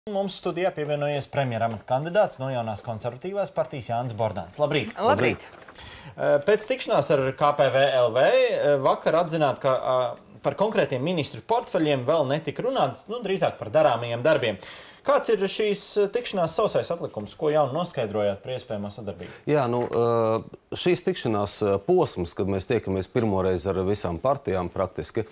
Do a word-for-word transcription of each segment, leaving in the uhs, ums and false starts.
Mums studijā pievienojies premjeramata kandidāts no jaunās konservatīvās partijas Jānis Bordāns. Labrīt! Labrīt! Pēc tikšanās ar K P V L V vakar atzināt, ka par konkrētiem ministru portfeļiem vēl netika runāts, nu, drīzāk par darāmajiem darbiem. Kāds ir šīs tikšanās sausais atlikums? Ko jaunu noskaidrojāt par iespējamo sadarbību? Jā, nu, šīs tikšanās posms, kad mēs tiekamies pirmoreiz ar visām partijām praktiski,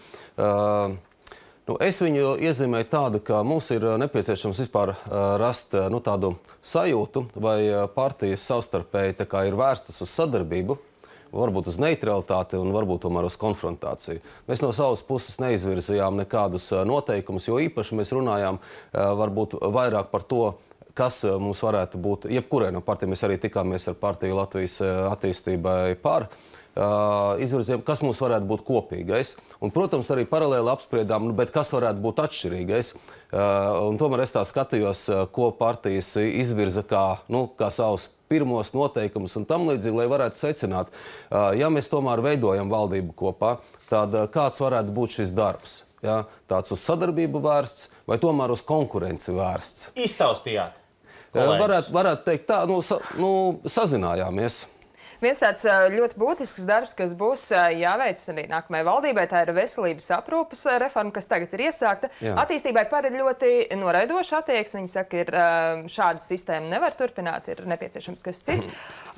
nu, es viņu iezīmēju tādu, ka mums ir nepieciešams vispār rast nu, tādu sajūtu, vai partijas savstarpēji tā kā ir vērstas uz sadarbību, varbūt uz neutralitāti un varbūt tomēr uz konfrontāciju. Mēs no savas puses neizvirzījām nekādus noteikumus, jo īpaši mēs runājām varbūt vairāk par to, kas mums varētu būt, jebkurai no partijām. Mēs arī tikāmies ar partiju Latvijas attīstībai par. Uh, izvirzījām, kas mums varētu būt kopīgais. Un, protams, arī paralēli apspriedām, nu, bet kas varētu būt atšķirīgais. Uh, un tomēr es tā skatījos, uh, ko partijas izvirza kā, nu, kā savus pirmos noteikumus un tam līdzīgi, lai varētu secināt, uh, ja mēs tomēr veidojam valdību kopā, tad uh, kāds varētu būt šis darbs? Ja? Tāds uz sadarbību vērsts vai tomēr uz konkurenci vērsts? Iztaustījāt? Uh, varētu, varētu teikt tā, nu, sa, nu sazinājāmies. Viens tāds ļoti būtisks darbs, kas būs jāveic arī nākamajai valdībai, tā ir veselības aprūpes reforma, kas tagad ir iesākta. Jā. Attīstībai par ir ļoti noraidoša attieksme. Viņi saka, ir šāda sistēma nevar turpināt, ir nepieciešams kas cits.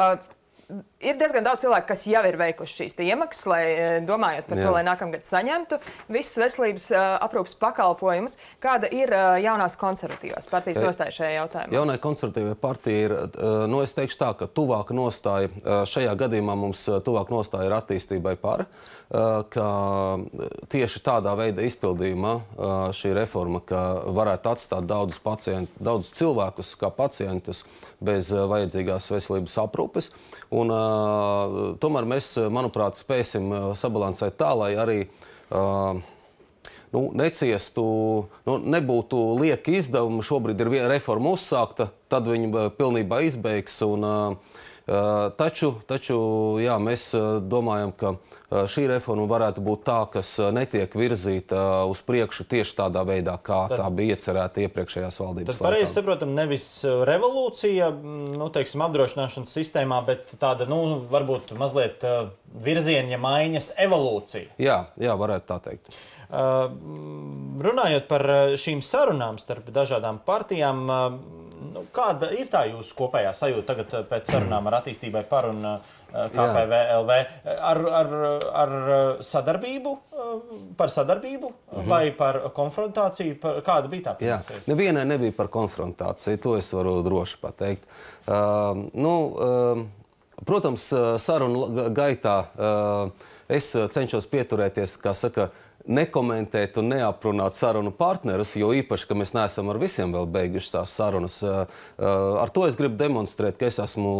Ir diezgan daudz cilvēku, kas jau ir veikuši šīs iemaksas, lai domājot par Jā. to, lai nākamgad saņemtu visus veselības aprūpes pakalpojumus. Kāda ir jaunās konservatīvās partijas nostāja šajā jautājumā? Jaunai konservatīvai partija ir, nu es teikšu tā, ka tuvāk nostāja, šajā gadījumā mums tuvāk nostāja ir attīstībai par, ka tieši tādā veida izpildījumā šī reforma, ka varētu atstāt daudzus pacientus, daudzus cilvēkus kā pacientus bez vajadzīgās veselības aprūpes. Un uh, tomēr mēs, manuprāt, spēsim uh, sabalansēt tā, lai arī uh, nu, neciestu, nu, nebūtu lieki izdevumi. Šobrīd ir viena reforma uzsākta, tad viņi uh, pilnībā izbeigs. Un, uh, uh, taču, taču jā, mēs uh, domājam, ka uh, šī reforma varētu būt tā, kas uh, netiek virzīta uh, uz priekšu tieši tādā veidā, kā tad, tā bija iecerēta iepriekšējās valdības. Tas pareizi saprotam, nevis revolūcija, nu, teiksim, apdrošināšanas sistēmā, bet tāda, nu, varbūt mazliet uh, virziena maiņas evolūcija. Jā, jā, varētu tā teikt. Uh, runājot par šīm sarunām starp dažādām partijām, uh, nu, kāda ir tā jūsu kopējā sajūta tagad pēc sarunām ar attīstībai par un uh, K P V L V? Ar, ar, ar sadarbību, uh, par sadarbību mm-hmm. vai par konfrontāciju? Par, kāda bija tā pirmā sajūta? Nevienai nebija par konfrontāciju, to es varu droši pateikt. Uh, nu, uh, protams, sarunu gaitā uh, es cenšos pieturēties, kā saka, nekomentēt un neaprunāt sarunu partnerus, jo īpaši, ka mēs neesam ar visiem vēl beiguši tās sarunas. Ar to es gribu demonstrēt, ka es esmu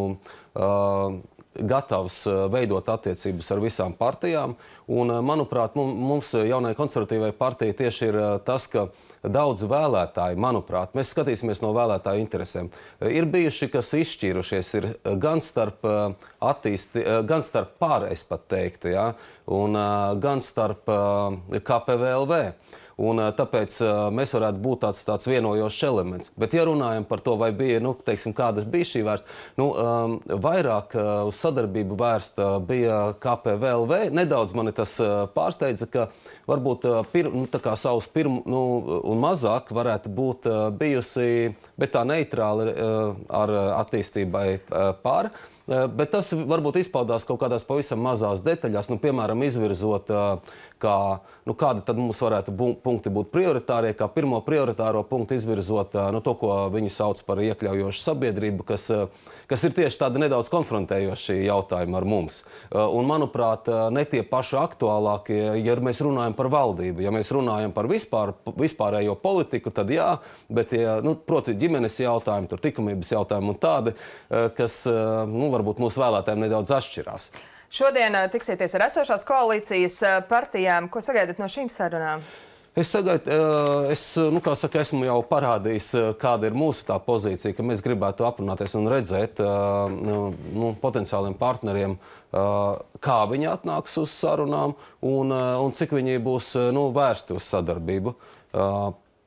gatavs veidot attiecības ar visām partijām. Un, manuprāt, mums jaunai konservatīvai partijai tieši ir tas, ka daudz vēlētāji, manuprāt, mēs skatīsimies no vēlētāju interesēm, ir bijuši, kas izšķīrušies ir gan starp attīsti, gan starp pār, es pat teiktu, ja, un gan starp K P V L V. Un tāpēc mēs varētu būt tāds, tāds vienojošs elements. Bet, ja runājam par to, vai bija, nu, teiksim, kāda bija šī vērsta, nu, um, vairāk uh, uz sadarbību vērsta bija K P V L V. Nedaudz mani tas uh, pārsteidza, ka varbūt uh, pir, nu, tā kā savus pirmu, nu, un mazāk varētu būt uh, bijusi, bet tā neitrāli uh, ar attīstībai uh, pār. Bet tas varbūt izpaudās kaut kādās pavisam mazās detaļās, nu, piemēram, izvirzot, kā, nu, kādi tad mums varētu bu punkti būt prioritārie, kā pirmo prioritāro punktu izvirzot, nu, to, ko viņi sauc par iekļaujošu sabiedrību, kas, kas ir tieši tādi nedaudz konfrontējoši jautājumi ar mums. Un, manuprāt, ne tie paši aktuālākie, ja mēs runājam par valdību, ja mēs runājam par vispār, vispārējo politiku, tad jā, bet, ja, nu, proti, ģimenes jautājumi, tur likumības jautājumi un tādi, kas, nu, varbūt mūsu vēlētājiem nedaudz atšķirās. Šodien tiksieties ar esošās koalīcijas partijām. Ko sagaidat no šīm sarunām? Es sagaidu, es, nu, kā saka, esmu jau parādījis, kāda ir mūsu tā pozīcija, ka mēs gribētu aprunāties un redzēt nu, potenciāliem partneriem, kā viņi atnāks uz sarunām un, un cik viņi būs nu, vērsti uz sadarbību.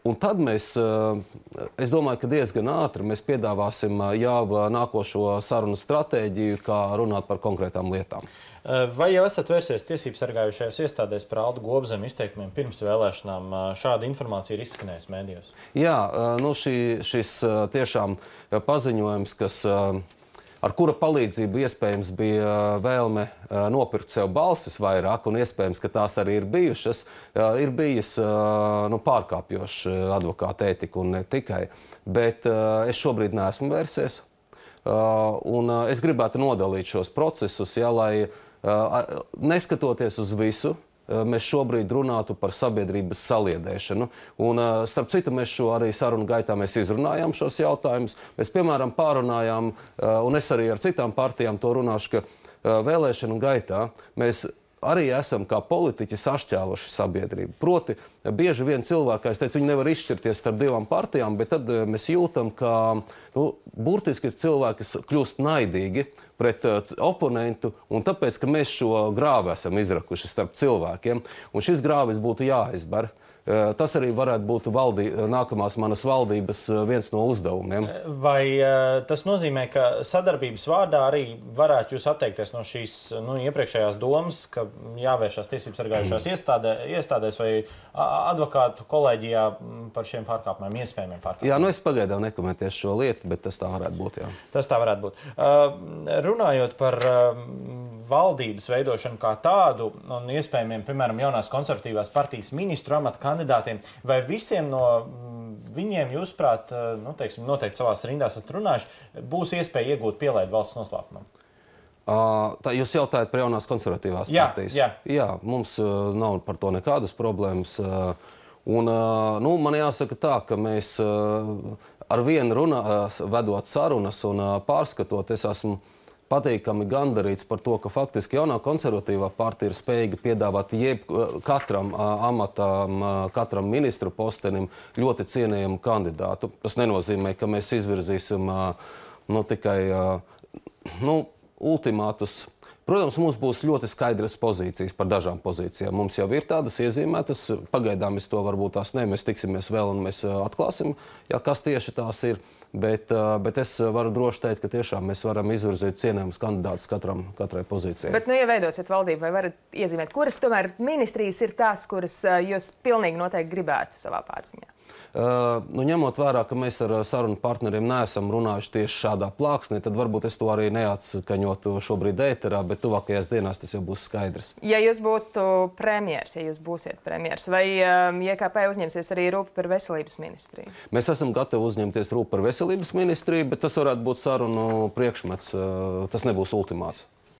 Un tad mēs, es domāju, ka diezgan ātri mēs piedāvāsim jau nākošo sarunu stratēģiju, kā runāt par konkrētām lietām. Vai jau esat vērsies tiesību sargājušajās iestādēs par Aldu Gobzemu izteikumiem pirms vēlēšanām? Šāda informācija ir izskanējusi mēdījos. Jā, nu šī, šis tiešām paziņojums, kas, ar kura palīdzību iespējams bija vēlme nopirkt sev balsis vairāk, un iespējams, ka tās arī ir bijušas, ir bijis nu, pārkāpjošs advokāta ētika un ne tikai. Bet es šobrīd neesmu vērsies, un es gribētu nodalīt šos procesus, ja, lai neskatoties uz visu, mēs šobrīd runātu par sabiedrības saliedēšanu. Un, starp citu, mēs šo arī sarunu gaitā mēs izrunājām šos jautājumus. Mēs, piemēram, pārunājām, un es arī ar citām partijām to runāšu, ka vēlēšanu gaitā mēs arī esam kā politiķi sašķēluši sabiedrību. Proti, bieži vien cilvēki, es teicu, viņi nevar izšķirties starp divām partijām, bet tad mēs jūtam, ka nu, burtiski cilvēki kļūst naidīgi pret uh, oponentu, un tāpēc, ka mēs šo grāvi esam izrakuši starp cilvēkiem, un šis grāvis būtu jāizber. Uh, tas arī varētu būt valdī, nākamās manas valdības uh, viens no uzdevumiem. Vai uh, tas nozīmē, ka sadarbības vārdā arī varētu jūs atteikties no šīs nu, iepriekšējās domas, ka jāvēršās tiesības sargājušās iestādē, iestādēs vai advokātu kolēģijā par šiem pārkāpumiem, iespējamiem pārkāpumiem? Jā, nu es pagaidām nekomentēšu šo lietu, bet tas tā varētu būt, jā. Tas tā varētu būt. Uh, runājot par uh, valdības veidošanu kā tādu un iespējamiem, piemēram, jaunās konservatīvās partijas ministru amata kandidātiem, vai visiem no viņiem, jūsuprāt, nu, teiksim, noteikti savās rindās esat runājuši, būs iespēja iegūt pielaidu valsts noslēpumam? Uh, tā jūs jautājat par jaunās konservatīvās jā, partijas? Jā, jā. Mums uh, nav par to nekādas problēmas. Uh, un, uh, nu, man jāsaka tā, ka mēs uh, ar vienu runā, uh, vedot sarunas un uh, pārskatot, es esmu patīkami gandarīts par to, ka faktiski jaunā konservatīvā partija ir spējīga piedāvāt jeb katram amatam, katram ministru postenim ļoti cienījamu kandidātu. Tas nenozīmē, ka mēs izvirzīsim nu, tikai nu, ultimātus. Protams, mums būs ļoti skaidras pozīcijas par dažām pozīcijām. Mums jau ir tādas iezīmētas, pagaidām es to varbūt tās ne, mēs tiksimies vēl un mēs atklāsim, ja, kas tieši tās ir. Bet, bet es varu droši teikt, ka tiešām mēs varam izvirzīt cienījumus kandidātus katram, katrai pozīcijai. Bet, nu, ja veidosiet valdību, vai varat iezīmēt, kuras tomēr ministrijas ir tās, kuras jūs pilnīgi noteikti gribētu savā pārziņā? Uh, nu, ņemot vērā, ka mēs ar sarunu partneriem neesam runājuši tieši šādā plāksnē, tad varbūt es to arī neatskaņotu šobrīd ēterā, bet tuvākajās dienās tas jau būs skaidrs. Ja jūs būtu premjers, ja jūs būsiet premjers, vai um, J K P uzņemsies arī rūpi par veselības ministriju? Mēs esam gatavi uzņemties rūpi par veselības ministriju, bet tas varētu būt sarunu priekšmets, uh, tas nebūs ultimāts.